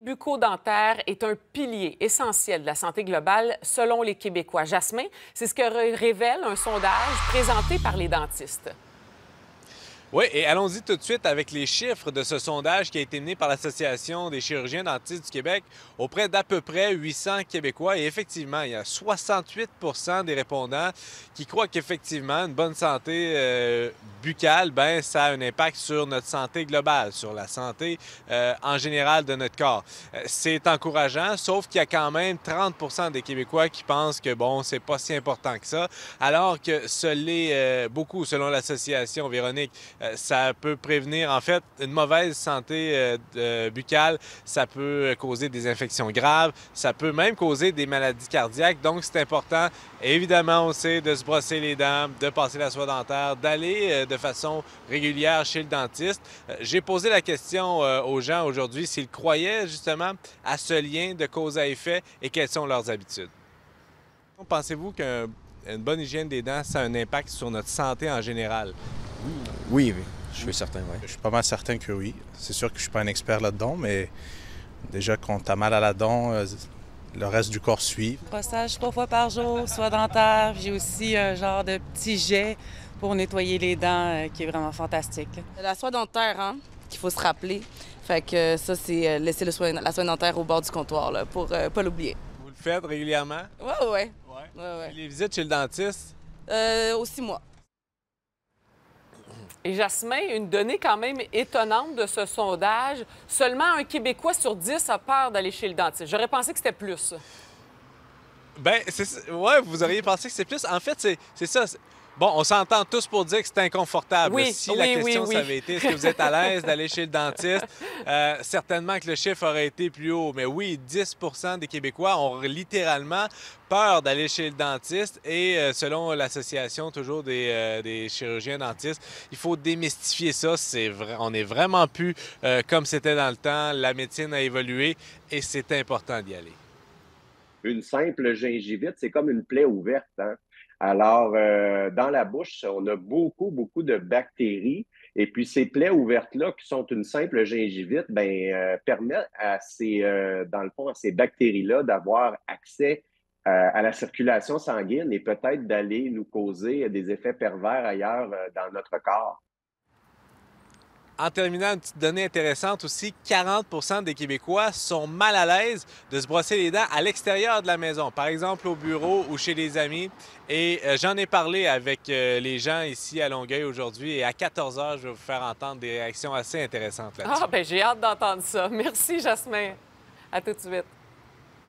bucco-dentaire est un pilier essentiel de la santé globale selon les Québécois. Jasmin, c'est ce que révèle un sondage présenté par les dentistes. Oui, et allons-y tout de suite avec les chiffres de ce sondage qui a été mené par l'Association des chirurgiens dentistes du Québec auprès d'à peu près 800 Québécois. Et effectivement, il y a 68 des répondants qui croient qu'effectivement, une bonne santé buccale, ben, ça a un impact sur notre santé globale, sur la santé en général de notre corps. C'est encourageant, sauf qu'il y a quand même 30 des Québécois qui pensent que, bon, c'est pas si important que ça, alors que ce l'est beaucoup, selon l'Association, Véronique. Ça peut prévenir, en fait, une mauvaise santé buccale. Ça peut causer des infections graves. Ça peut même causer des maladies cardiaques. Donc, c'est important, évidemment, on sait, de se brosser les dents, de passer la soie dentaire, d'aller de façon régulière chez le dentiste. J'ai posé la question aux gens aujourd'hui s'ils croyaient justement à ce lien de cause à effet et quelles sont leurs habitudes. Pensez-vous qu'une bonne hygiène des dents, ça a un impact sur notre santé en général? Oui, oui, je suis certain, oui. Je suis pas mal certain que oui. C'est sûr que je suis pas un expert là-dedans, mais déjà quand tu as mal à la dent, le reste du corps suit. Brossage 3 fois par jour, soie dentaire. J'ai aussi un genre de petit jet pour nettoyer les dents qui est vraiment fantastique. La soie dentaire, hein, qu'il faut se rappeler. Fait que ça, c'est laisser la soie dentaire au bord du comptoir, là, pour pas l'oublier. Vous le faites régulièrement? Ouais. Les visites chez le dentiste? Aussi, moi. Et Jasmin, une donnée quand même étonnante de ce sondage, seulement un Québécois sur 10 a peur d'aller chez le dentiste. J'aurais pensé que c'était plus. Ben, ouais, vous auriez pensé que c'est plus. En fait, c'est ça. Bon, on s'entend tous pour dire que c'est inconfortable. Oui, Si la question, ça avait été est-ce que vous êtes à l'aise d'aller chez le dentiste, certainement que le chiffre aurait été plus haut. Mais oui, 10 des Québécois ont littéralement peur d'aller chez le dentiste. Et selon l'association toujours des chirurgiens dentistes, il faut démystifier ça. On n'est vraiment plus comme c'était dans le temps. La médecine a évolué et c'est important d'y aller. Une simple gingivite, c'est comme une plaie ouverte, hein? Alors, dans la bouche, on a beaucoup de bactéries. Et puis, ces plaies ouvertes-là, qui sont une simple gingivite, permettent dans le fond, à ces bactéries-là d'avoir accès à la circulation sanguine et peut-être d'aller nous causer des effets pervers ailleurs dans notre corps. En terminant, une petite donnée intéressante aussi, 40 des Québécois sont mal à l'aise de se brosser les dents à l'extérieur de la maison, par exemple au bureau ou chez des amis. Et j'en ai parlé avec les gens ici à Longueuil aujourd'hui et à 14 heures, je vais vous faire entendre des réactions assez intéressantes là-dessus. Ah, bien, j'ai hâte d'entendre ça. Merci, Jasmin. À tout de suite.